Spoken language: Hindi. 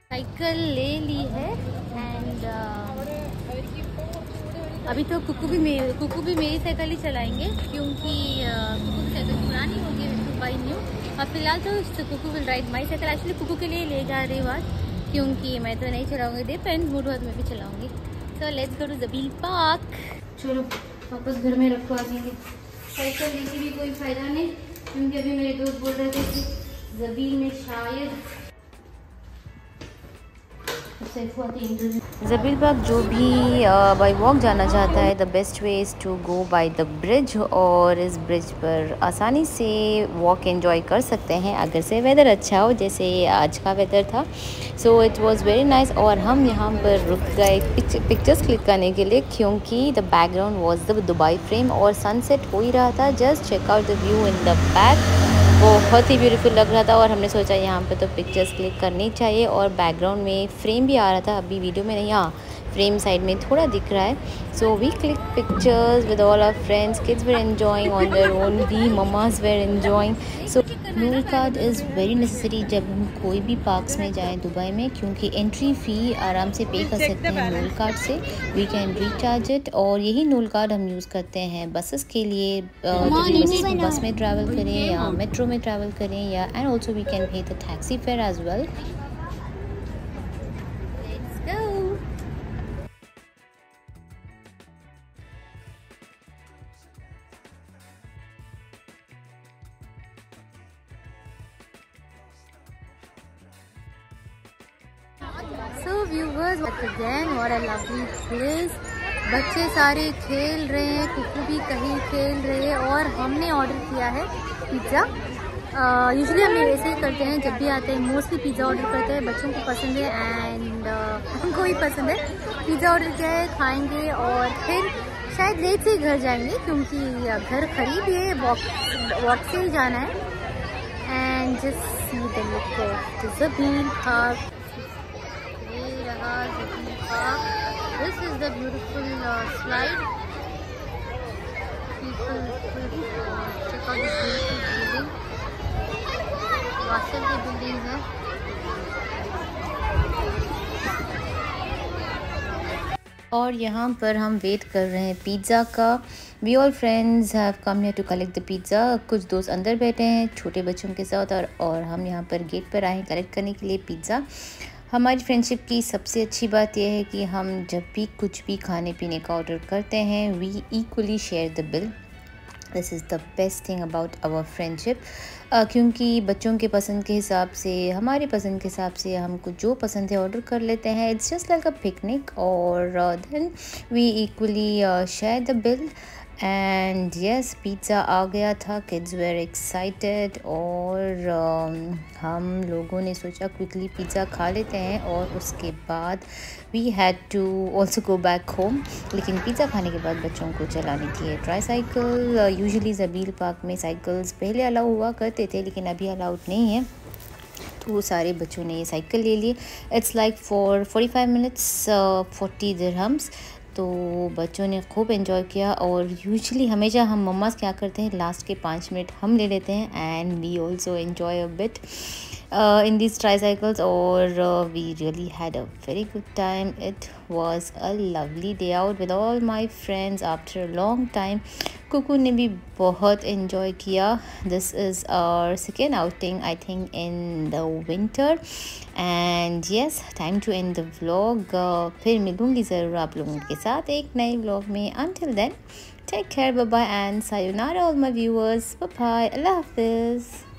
साइकिल ले ली है एंड अभी तो कुकू भी मेरी साइकिल ही चलाएंगे क्योंकि कुकू की साइकिल पुरानी होगी टू बाई न्यू। और फिलहाल तो Kuku will ride my cycle. Actually Kuku के लिए ले जा रही हूँ आज क्योंकि मैं तो नहीं चलाऊंगी, डिपेंड मूड हुआ तो मैं भी चलाऊंगी। So let's go to Zabeel park. चलो वापस घर में रखवा देंगे। साइकिल लेके भी कोई फ़ायदा नहीं क्योंकि अभी मेरे दोस्त बोल रहे थे कि ज़बील में शायद ज़बील पार्क जो भी बाई वॉक जाना चाहता है, the best way is to go by the bridge. और इस ब्रिज पर आसानी से वॉक एंजॉय कर सकते हैं अगर से वेदर अच्छा हो, जैसे आज का वेदर था। So it was very nice. और हम यहाँ पर रुक गए पिक्चर्स क्लिक करने के लिए क्योंकि the background was the Dubai frame और सनसेट हो ही रहा था। Just check out the view in the back, बहुत ही ब्यूटीफुल लग रहा था। और हमने सोचा यहाँ पे तो पिक्चर्स क्लिक करनी चाहिए। और बैकग्राउंड में फ्रेम भी आ रहा था, अभी वीडियो में नहीं, हाँ फ्रेम साइड में थोड़ा दिख रहा है। So we click pictures with all our friends, kids were enjoying on their own, we mamas were enjoying. So nol card is very necessary जब हम कोई भी पार्क्स में जाएं दुबई में, क्योंकि एंट्री फ़ी आराम से पे कर सकते हैं नूल कार्ड से। We can recharge it. और यही नूल कार्ड हम यूज़ करते हैं बसेस के लिए, बस में ट्रैवल करें या मेट्रो में ट्रैवल करें, या and also we can pay the taxi fare as well. So viewers, again what a lovely place। बच्चे सारे खेल रहे हैं, कुकू भी कहीं खेल रहे हैं। और हमने ऑर्डर किया है पिज़्ज़ा। यूजुअली हम ऐसे ही करते हैं, जब भी आते हैं मोस्टली पिज़्ज़ा ऑर्डर करते हैं। बच्चों को पसंद है एंड हमको भी पसंद है। पिज़्ज़ा ऑर्डर किया है, खाएंगे और फिर शायद लेट से ही घर जाएंगे क्योंकि घर करीब है, वॉक से ही जाना है। And just see the look of Zabeel park. This is the beautiful slide. People check out this beautiful building. Wasl की बिल्डिंग है। और यहाँ पर हम वेट कर रहे हैं पिज़्ज़ा का। We all friends have come here to collect the pizza. कुछ दोस्त अंदर बैठे हैं छोटे बच्चों के साथ, और हम यहाँ पर गेट पर आए हैं कलेक्ट करने के लिए पिज़्ज़ा। हमारी फ्रेंडशिप की सबसे अच्छी बात यह है कि हम जब भी कुछ भी खाने पीने का ऑर्डर करते हैं, we equally share the bill. This is the best thing about our friendship. क्योंकि बच्चों के पसंद के हिसाब से, हमारी पसंद के हिसाब से हमको जो पसंद है ऑर्डर कर लेते हैं। It's just like a picnic. और then we equally share the bill. And yes, pizza आ गया था, किड्स वेर एक्साइटेड। और हम लोगों ने सोचा क्विकली पिज़्ज़ा खा लेते हैं और उसके बाद we had to also go back home. लेकिन पिज़्ज़ा खाने के बाद बच्चों को चलानी थी tricycle. Usually Zabeel park में साइकिल्स पहले अलाउ हुआ करते थे लेकिन अभी अलाउड नहीं है, तो सारे बच्चों ने ये साइकिल ले ली। It's like for 45 minutes 40 dirhams. तो बच्चों ने खूब एंजॉय किया। और यूजुअली हमेशा हम मम्मास क्या करते हैं, लास्ट के 5 मिनट हम ले लेते हैं and we also enjoy a bit in these tricycles। और we really had a very good time. It was a lovely day out with all my friends after a long time। Kuku ने भी बहुत enjoy किया। This is our second outing I think in the winter। and yes, time to end the vlog। फिर मिलूँगी ज़रूर आप लोगों के साथ एक नए vlog में। Until then, take care, bye bye and sayonara all my viewers। Bye bye, Allah Hafiz।